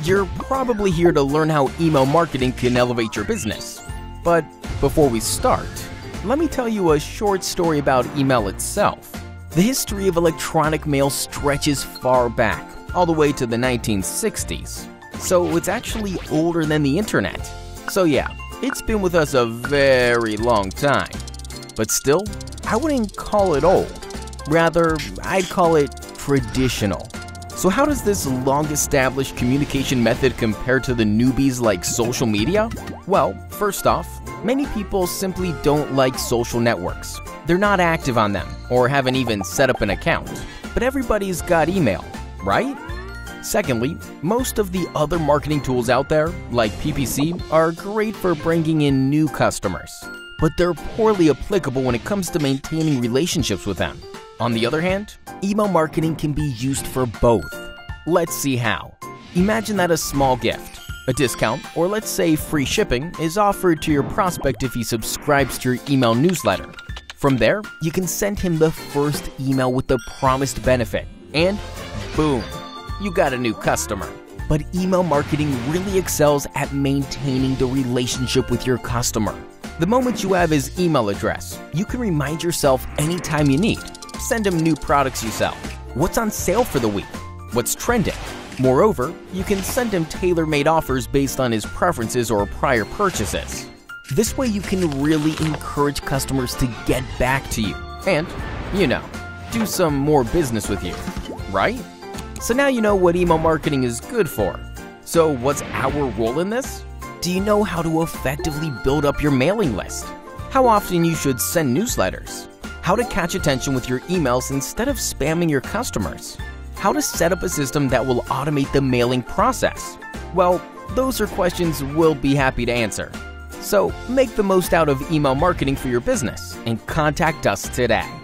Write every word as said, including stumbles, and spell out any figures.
You're probably here to learn how email marketing can elevate your business. But before we start, let me tell you a short story about email itself. The history of electronic mail stretches far back, all the way to the nineteen sixties. So it's actually older than the internet. So yeah, it's been with us a very long time. But still, I wouldn't call it old. Rather, I'd call it traditional. So how does this long-established communication method compare to the newbies like social media? Well, first off, many people simply don't like social networks. They're not active on them or haven't even set up an account. But everybody's got email, right? Secondly, most of the other marketing tools out there, like P P C, are great for bringing in new customers. But they're poorly applicable when it comes to maintaining relationships with them. On the other hand, email marketing can be used for both. Let's see how. Imagine that a small gift, a discount, or let's say free shipping is offered to your prospect if he subscribes to your email newsletter. From there, you can send him the first email with the promised benefit, and boom, you got a new customer. But email marketing really excels at maintaining the relationship with your customer. The moment you have his email address, you can remind yourself anytime you need. Send him new products you sell, what's on sale for the week, what's trending. Moreover, you can send him tailor-made offers based on his preferences or prior purchases. This way you can really encourage customers to get back to you and, you know, do some more business with you, right? So now you know what email marketing is good for. So what's our role in this? Do you know how to effectively build up your mailing list? How often you should send newsletters? How to catch attention with your emails instead of spamming your customers? How to set up a system that will automate the mailing process? Well, those are questions we'll be happy to answer. So make the most out of email marketing for your business and contact us today.